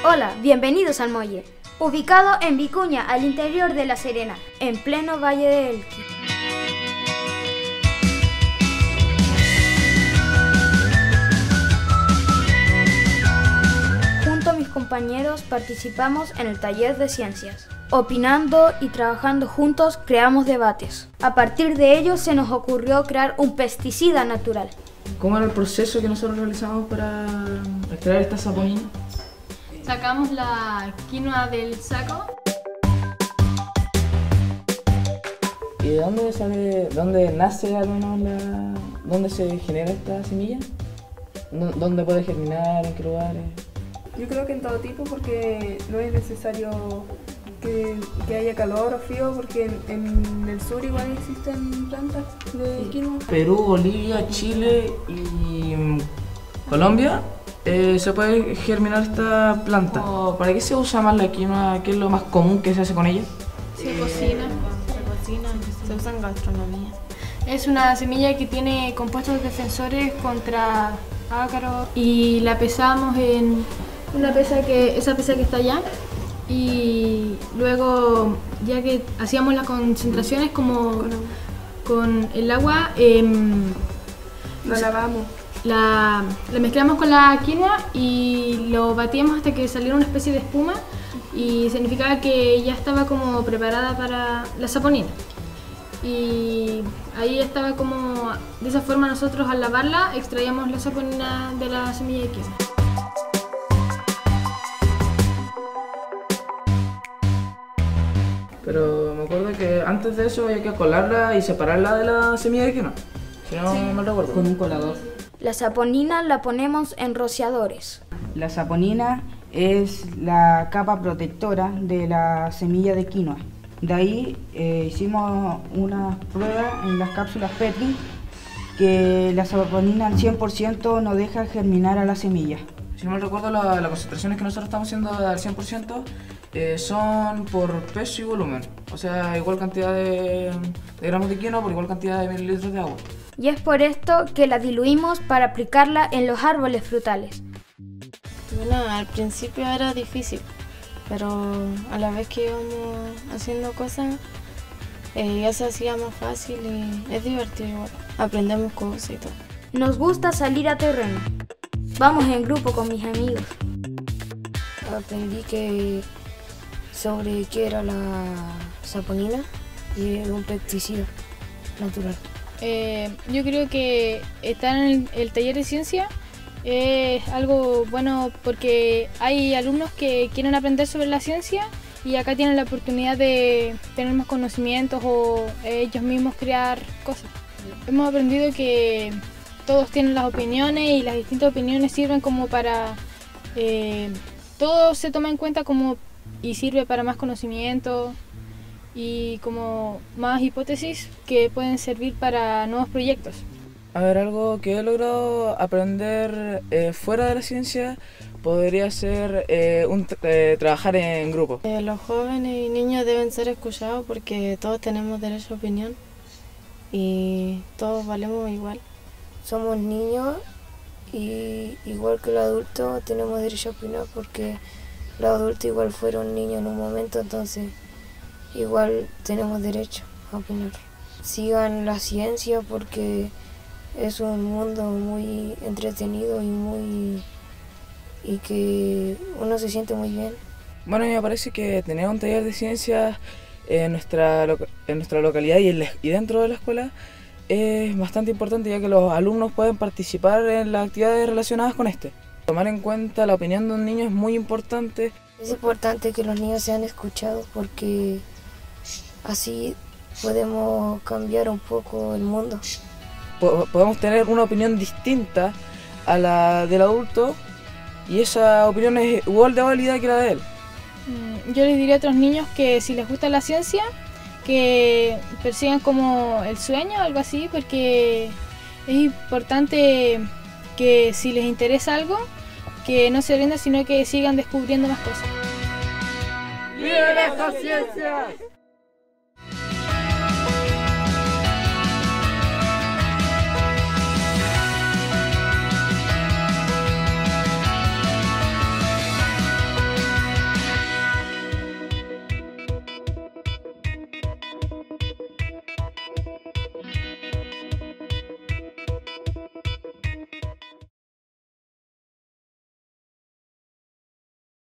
Hola, bienvenidos al Muelle, ubicado en Vicuña, al interior de La Serena, en pleno Valle de Elqui. Junto a mis compañeros participamos en el taller de ciencias. Opinando y trabajando juntos creamos debates. A partir de ello se nos ocurrió crear un pesticida natural. ¿Cómo era el proceso que nosotros realizamos para extraer esta saponina? Sacamos la quinoa del saco. ¿Y de dónde nace al menos dónde se genera esta semilla? ¿Dónde puede germinar? ¿En qué lugares? Yo creo que en todo tipo, porque no es necesario que haya calor o frío, porque en el sur igual existen plantas de quinoa. Perú, Bolivia, Chile y Colombia se puede germinar esta planta. ¿Para qué se usa más la quinoa? ¿Qué es lo más común que se hace con ella? Se cocina, se usa en gastronomía. Es una semilla que tiene compuestos defensores contra ácaros y la pesamos en una esa pesa que está allá. Y luego, ya que hacíamos las concentraciones como con el agua, La lavamos. La mezclamos con la quinoa y lo batíamos hasta que saliera una especie de espuma, y significaba que ya estaba como preparada para la saponina. Y ahí estaba como, de esa forma nosotros al lavarla extraíamos la saponina de la semilla de quinoa. Pero me acuerdo que antes de eso había que colarla y separarla de la semilla de quinoa. Si no mal recuerdo. Con un colador. La saponina la ponemos en rociadores. La saponina es la capa protectora de la semilla de quinoa. De ahí hicimos unas pruebas en las cápsulas Petri que la saponina al 100% no deja germinar a la semilla. Si no mal recuerdo, las concentraciones que nosotros estamos haciendo al 100% son por peso y volumen. O sea, igual cantidad de gramos de quinoa por igual cantidad de mililitros de agua. Y es por esto que la diluimos para aplicarla en los árboles frutales. Bueno, al principio era difícil, pero a la vez que íbamos haciendo cosas, ya se hacía más fácil y es divertido igual. Aprendemos cosas y todo. Nos gusta salir a terreno. Vamos en grupo con mis amigos. Aprendí sobre qué era la saponina y es un pesticida natural. Yo creo que estar en el taller de ciencia es algo bueno porque hay alumnos que quieren aprender sobre la ciencia y acá tienen la oportunidad de tener más conocimientos o ellos mismos crear cosas. Hemos aprendido que todos tienen las opiniones y las distintas opiniones sirven como para... todo se toma en cuenta y sirve para más conocimiento y como más hipótesis que pueden servir para nuevos proyectos. A ver, algo que he logrado aprender fuera de la ciencia podría ser trabajar en grupo. Los jóvenes y niños deben ser escuchados porque todos tenemos derecho a opinión y todos valemos igual. Somos niños y igual que los adultos tenemos derecho a opinar porque los adultos igual fueron niños en un momento, entonces igual tenemos derecho a opinar. Sigan la ciencia porque es un mundo muy entretenido y que uno se siente muy bien. Bueno, a mí me parece que tener un taller de ciencias en nuestra localidad y dentro de la escuela es bastante importante, ya que los alumnos pueden participar en las actividades relacionadas con este. Tomar en cuenta la opinión de un niño es muy importante. Es importante que los niños sean escuchados porque así podemos cambiar un poco el mundo. Podemos tener una opinión distinta a la del adulto y esa opinión es igual de válida que la de él. Yo les diría a otros niños que si les gusta la ciencia, que persigan como el sueño, algo así, porque es importante que si les interesa algo, que no se rindan, sino que sigan descubriendo más cosas. ¡Viva las ciencias!